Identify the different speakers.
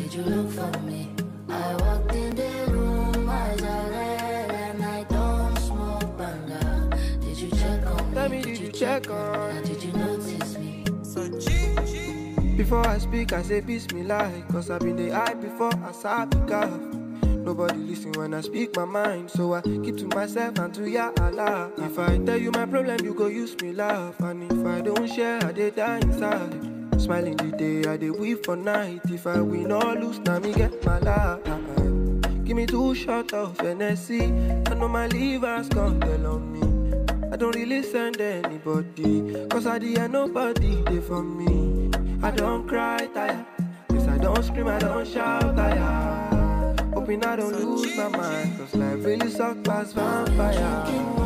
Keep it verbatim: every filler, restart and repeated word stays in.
Speaker 1: did you look for me? I walked in the room, eyes are red, and I don't smoke banga. Did you check on me?
Speaker 2: Tell me, did you check on?
Speaker 1: Did you notice me?
Speaker 2: So G, G. Before I speak, I say bismillah, cause I've been the eye before I saw the calf. Nobody listen when I speak my mind, so I keep to myself and to ya Allah. If I tell you my problem, you go use me laugh, and if I don't share, I dey die inside. Smiling the day, I dey weep for night. If I win or lose, now me get my laugh. Give me two shots of N S C. I know my liver's gone tell on me. I don't really send anybody, cause I did nobody there for me. I don't cry, tired. Yes, I don't scream, I don't shout, tired. Hoping I don't lose my mind, cause life really sucks past vampire.